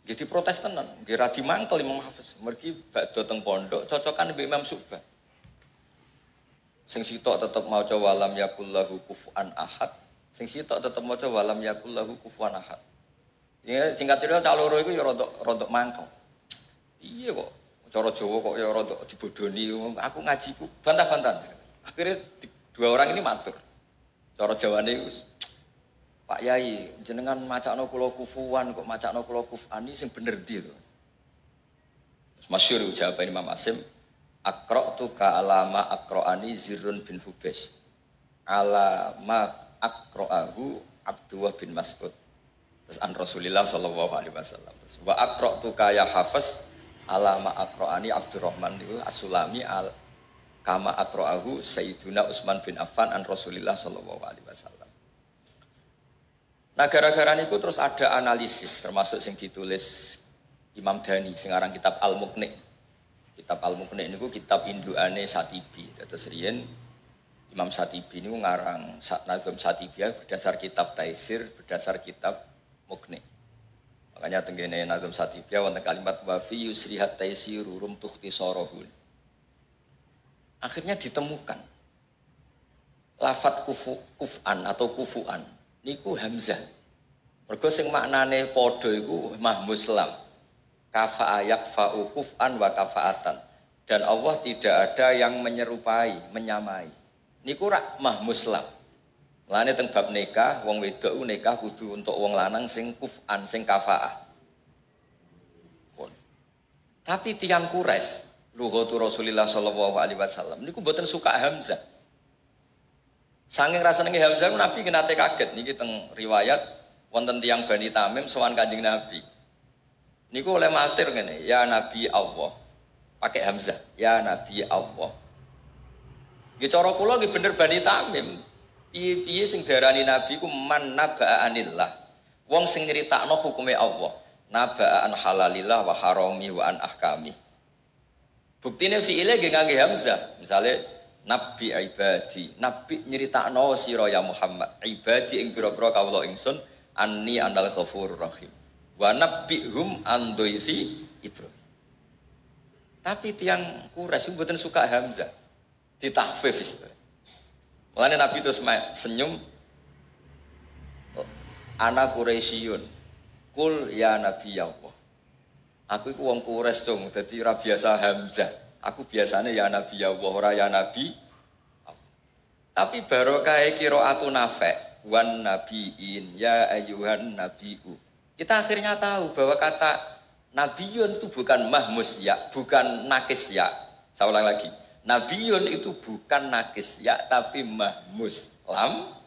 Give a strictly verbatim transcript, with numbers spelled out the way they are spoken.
Jadi protes tenan, nggih ra dimangkel Imam Hafiz. Mergi badhe teng pondok cocokan mbek Imam Subah. Sing sitok tetep maca walam yakullahu kufuwan ahad, sing sitok tetep maca walam yakullahu kufuwan ahad. Ya singkat cerita cah loro iku ya rodok rodok mangkel. Iya kok cara Jawa kok ya rodok dibodoni, aku ngajiku bantah-bantahan. Akhirnya dua orang ini matur. Cara Jawane iku Pak Yai, jenengan macakno kula kufuwan kok macakno kula kufani sing bener ndi to. Masyhur jawaban Imam Asim, aqra'tu ka alama aqra'ani Zirrun bin Hubais. Alama aqra'ahu Abdullah bin Mas'ud. Terus an Rasulillah sallallahu alaihi wasallam. Terus wa aqra'tu ka ya Hafiz alama aqra'ani Abdurrahman itu As-Sulami al kama aqra'ahu Sayyiduna Utsman bin Affan an Rasulillah sallallahu alaihi wasallam. Nah gara-gara niku terus ada analisis termasuk yang ditulis Imam Dhani sing aran kitab Al-Muqni. Kitab Al-Muqni niku kitab induane Satibi. Terus riyen Imam Satibi niku ngarang Nazm Satibiyah berdasar kitab Taisir, berdasar kitab Muqni. Makanya tenggene Nazm Satibiyah wonten kalimat wa fi yusrihat taisiru rum tukhtisarahu. Akhirnya ditemukan lafat kufu, kuf'an atau kufu'an niku hamzah. Mergo sing maknane padha iku mahmuslam. Kafa'a yakfa'u kuf'an wa kafa'atan. Dan Allah tidak ada yang menyerupai, menyamai. Niku rak mahmuslam. Lane teng bab nikah, wong wedok nikah kudu untuk wong lanang sing kuf'an, sing kafa'ah. Tapi tiang Quraisy, lughatu Rasulillah sallallahu alaihi wasallam niku mboten suka hamzah. Saking rasane hamzah Nabi nate kaget niki teng riwayat wonten tiyang Bani Tamim sowan Kanjeng Nabi. Niku oleh matur ngene, ya Nabi Allah. Pakai hamzah, ya Nabi Allah. Nggih cara kula nggih bener Bani Tamim. Piye-piye sing darani Nabi ku man naba'a anillah. Wong sing nyritakno hukume Allah. Naba'a an halalillah wa harami wa an ahkami. Buktine fi'ile nggih ngangge hamzah. Misale Nabi ibadi, Nabi nyeritakno sira ya Muhammad, ibadi ing pira-pira kawula ingsun, anni anal ghafurur rahim. Wa nabbihum an dhaifi Ibrahim. Tapi tiang Quraisy mboten suka hamzah. Ditahfif itu. Mulane Nabi terus senyum. Ana Quraisyun. Kul ya Nabi ya Allah. Aku iku wong Quraisy dong, dadi ora biasa hamzah. Aku biasanya ya Nabi ya Allah, ora ya Nabi. Tapi barokah qiraatu Nafi' wan nabiin ya ayyuhan nabiu. Kita akhirnya tahu bahwa kata nabiyun itu bukan mahmus ya, bukan nakis ya. Saya ulang lagi. Nabiyun itu bukan nakis ya tapi mahmus lam